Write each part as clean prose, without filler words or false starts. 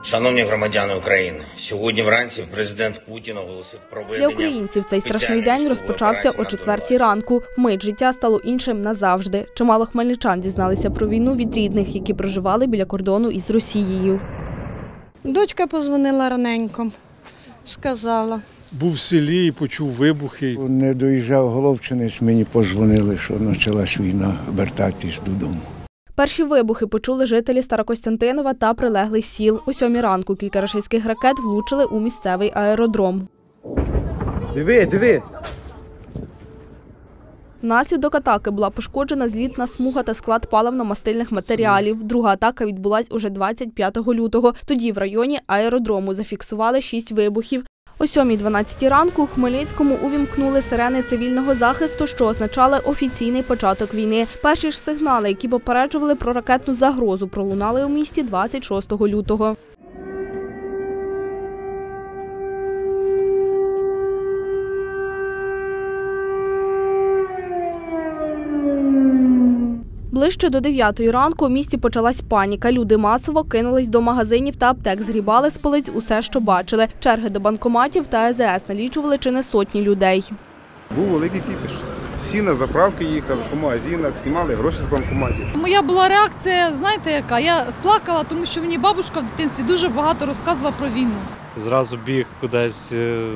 Шановні громадяни України, сьогодні вранці президент Путін оголосив проведення... Для українців цей страшний день розпочався о 4-й ранку. Вмить життя стало іншим назавжди. Чимало хмельничан дізналися про війну від рідних, які проживали біля кордону із Росією. Дочка подзвонила раненько, сказала. Був в селі і почув вибухи. Не доїжджав Головчинець, мені подзвонили, що почалась війна, вертатись додому. Перші вибухи почули жителі Старокостянтинова та прилеглих сіл. О 7-й ранку кілька рашистських ракет влучили у місцевий аеродром. Диви! Внаслідок атаки була пошкоджена злітна смуга та склад паливно-мастильних матеріалів. Друга атака відбулась уже 25 лютого. Тоді в районі аеродрому зафіксували 6 вибухів. О 7:12 ранку у Хмельницькому увімкнули сирени цивільного захисту, що означали офіційний початок війни. Перші ж сигнали, які попереджували про ракетну загрозу, пролунали у місті 26 лютого. Ближче до 9-ї ранку у місті почалась паніка. Люди масово кинулись до магазинів та аптек, згрібали з полиць усе, що бачили. Черги до банкоматів та АЗС налічували чи не сотні людей. Був великий кіпіш. Всі на заправки їхали, по магазинах, знімали гроші з банкоматів. Моя була реакція, знаєте яка? Я плакала, тому що мені бабушка в дитинстві дуже багато розказувала про війну. Зразу біг кудись,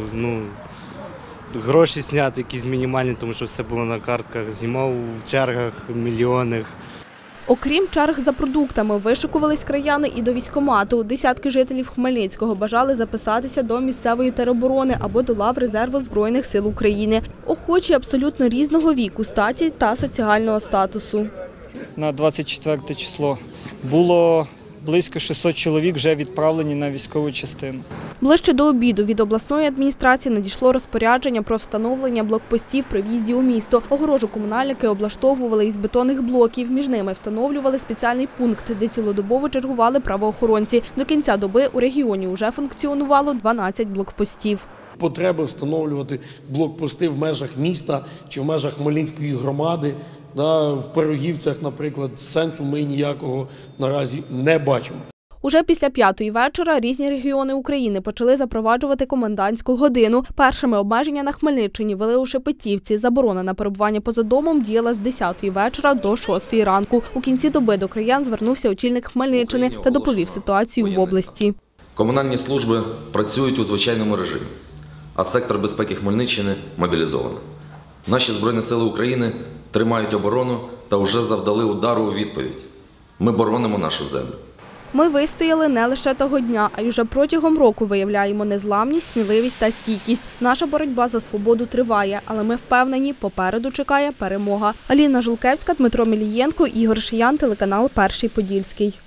гроші зняти якісь мінімальні, тому що все було на картках, знімав в чергах мільйонних. Окрім черг за продуктами, вишикувались краяни і до військкомату. Десятки жителів Хмельницького бажали записатися до місцевої тероборони або до лав резерву Збройних сил України. Охочі абсолютно різного віку, статі та соціального статусу. На 24 число було близько 600 чоловік вже відправлені на військову частину. Ближче до обіду від обласної адміністрації надійшло розпорядження про встановлення блокпостів при в'їзді у місто. Огорожу комунальники облаштовували із бетонних блоків. Між ними встановлювали спеціальний пункт, де цілодобово чергували правоохоронці. До кінця доби у регіоні вже функціонувало 12 блокпостів. Потреби встановлювати блокпости в межах міста чи в межах Хмельницької громади, в Пирогівцях, наприклад, сенсу ми ніякого наразі не бачимо. Уже після 5-ї вечора різні регіони України почали запроваджувати комендантську годину. Першими обмеження на Хмельниччині ввели у Шепетівці. Заборона на перебування поза домом діяла з 10-ї вечора до 6-ї ранку. У кінці доби до краян звернувся очільник Хмельниччини та доповів ситуацію в області. Комунальні служби працюють у звичайному режимі, а сектор безпеки Хмельниччини мобілізований. Наші Збройні сили України тримають оборону та вже завдали удару у відповідь. Ми боронимо нашу землю. Ми вистояли не лише того дня, а й уже протягом року виявляємо незламність, сміливість та стійкість. Наша боротьба за свободу триває, але ми впевнені, попереду чекає перемога. Аліна Жулкевська, Дмитро Мілієнко, Ігор Шиян, телеканал «Перший Подільський».